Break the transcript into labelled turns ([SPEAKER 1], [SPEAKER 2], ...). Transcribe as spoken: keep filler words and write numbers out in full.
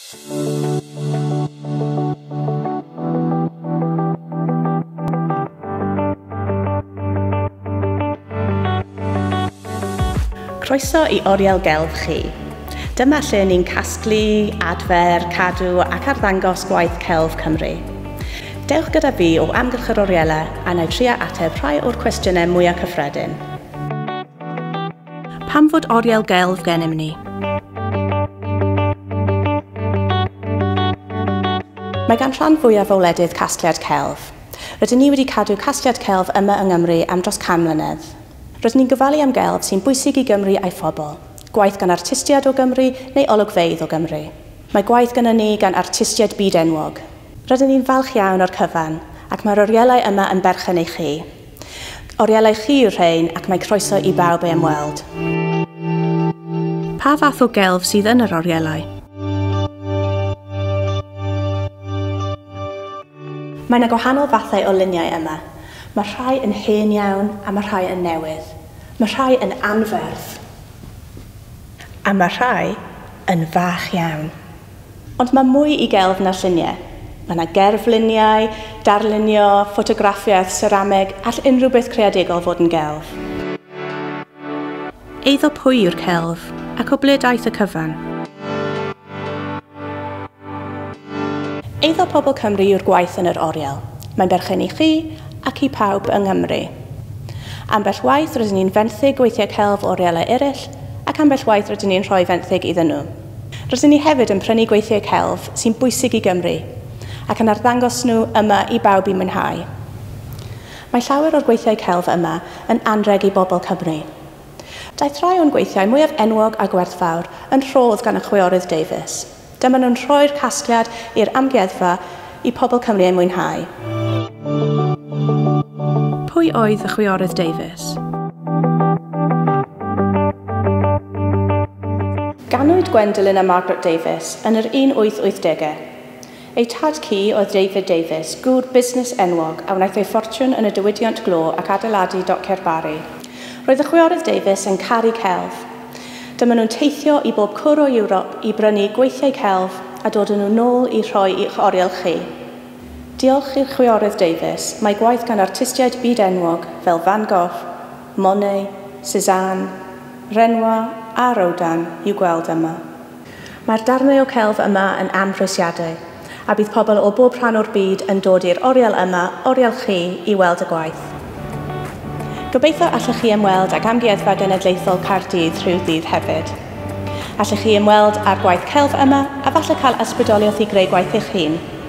[SPEAKER 1] Croeso i Oriel Gelf chi. Dyma lle ni'n casglu, adfer, cadw ac arddangos gwaith Celf Cymru. Dewch gyda fi o amgylch yr Orielau a wna i trio ateb rhai o'r cwestiynau mwyaf cyffredin. Pam fod Oriel Gelf gennym ni? Mae gan rhan fwyaf o wledydd casgliad celf. Rydyn ni wedi cadw casgliad celf yma yng Nghymru am dros can mlynedd. Rydyn ni'n gofalu am gelf sy'n bwysig i Gymru a'i phobl, gwaith gan artistiaid o Gymru neu olygfeydd o Gymru. Mae gwaith gyda ni gan artistiaid byd-enwog. Rydyn ni'n falch iawn o'r cyfan, ac mae'r Orielau yma yn berchen i chi. Orielau chi yw'r rhain ac mae croeso i bawb ei ymweld. Pa fath o gelf sydd yn yr Orielau? Mae yna gwahanol fathau o luniau yma. Mae rhai yn hen iawn a mae rhai yn newydd. Mae rhai yn anferth. A mae rhai yn fach iawn. Ond mae mwy i gelf na'r lluniau. Mae yna gerfluniau, darlunio, ffotograffiaeth, cerameg, all unrhyw beth creadigol fod yn gelf. Eiddo pwy yw'r celf ac o ble daeth y cyfan? Eiddo pobl Cymru yw'r gwaith yn yr Oriel. Mae'n berchen i chi ac i pawb yng Nghymru. Ambell waith rydyn ni'n fenthyg gweithiau celf o Orielau eraill ac ambell waith rydyn ni'n rhoi fenthyg iddyn nhw. Rydyn ni hefyd yn prynu gweithiau celf sy'n bwysig i Gymru ac yn arddangos nhw yma i bawb i mwynhau. Mae llawer o'r gweithiau celf yma yn anreg i bobl Cymru. Daeth rhai o'n gweithiau mwyaf enwog a gwerthfawr yn rhodd gan y chwiorydd Davies. Dyma nhw'n rhoi'r casgliad i'r amgueddfa i pobl Cymru ei mwynhau. Pwy oedd y chwiorydd Davies? Ganwyd Gwendolyn a Margaret Davies yn yr un wyth wyth degau. Ei tad ci oedd David Davies, gŵr busnes enwog a wnaeth ei ffortiwn yn y diwydiant glo ac adeiladu Doc Caerfari. Roedd y chwiorydd Davies yn caru celf. Dyma nhw'n teithio i bob cwr o Ewrop i brynu gweithiau celf a dod nhw nôl i rhoi i'ch Oriel chi. Diolch i'r chwiorydd Davies, mae gwaith gan artistiaid byd-enwog fel Van Gogh, Monet, Cézanne, Renoir a Rodin i'w gweld yma. Mae'r darnau o celf yma yn amhrwysiadau, a bydd pobl o bob rhan o'r byd yn dod i'r Oriel yma, Oriel chi, i weld y gwaith. Gobeithio allwch chi ymweld ag Amgueddfa Genedlaethol Caerdydd rhyw ddydd hefyd. Allwch chi ymweld â'r gwaith celf yma a falle cael ysbrydoliaeth i greu gwaith eich hun.